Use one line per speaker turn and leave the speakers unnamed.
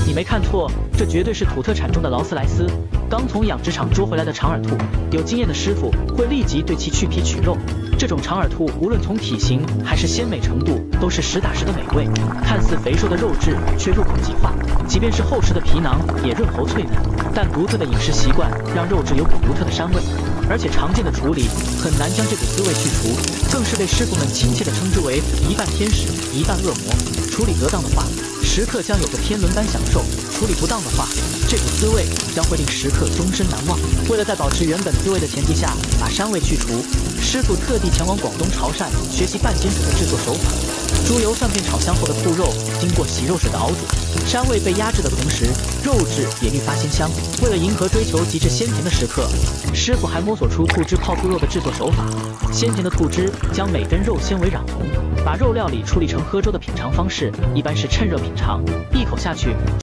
你没看错，这绝对是土特产中的劳斯莱斯。刚从养殖场捉回来的长耳兔，有经验的师傅会立即对其去皮取肉。这种长耳兔无论从体型还是鲜美程度，都是实打实的美味。看似肥硕的肉质，却入口即化，即便是厚实的皮囊也润喉脆嫩。但独特的饮食习惯让肉质有股独特的膻味，而且常见的处理很难将这股滋味去除，更是被师傅们亲切地称之为一半天使，一半恶魔。处理得当的话，食客将有着天伦般享受；处理不当的话，这股滋味将会令食客终身难忘。为了在保持原本滋味的前提下把膻味去除，师傅特地前往广东潮汕学习半煎土的制作手法。猪油蒜片炒香后的兔肉经过洗肉水的熬煮，膻味被压制的同时，肉质也愈发鲜香。为了迎合追求极致鲜甜的食客，师傅还摸索出兔汁泡兔肉的制作手法。鲜甜的兔汁将每根肉纤维染红，把肉料理处理成喝粥的品尝方式，一般是趁热品尝，一口下去。